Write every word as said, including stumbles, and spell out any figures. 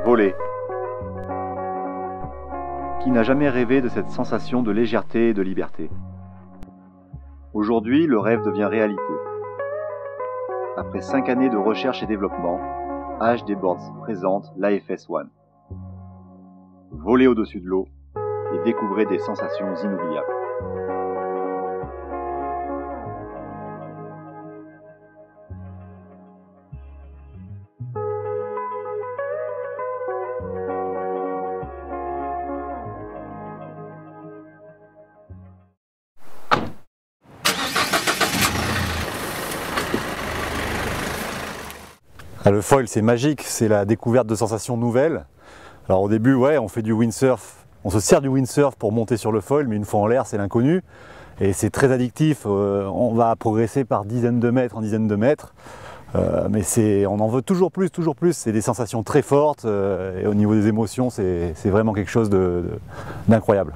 Voler. Qui n'a jamais rêvé de cette sensation de légèreté et de liberté? Aujourd'hui, le rêve devient réalité. Après cinq années de recherche et développement, H D Boards présente l'A F S One. Volez au-dessus de l'eau et découvrez des sensations inoubliables. Ah, le foil, c'est magique, c'est la découverte de sensations nouvelles. Alors au début, ouais, on fait du windsurf, on se sert du windsurf pour monter sur le foil, mais une fois en l'air, c'est l'inconnu. Et c'est très addictif, euh, on va progresser par dizaines de mètres en dizaines de mètres. Euh, mais c'est, on en veut toujours plus, toujours plus. C'est des sensations très fortes euh, et au niveau des émotions, c'est vraiment quelque chose d'incroyable.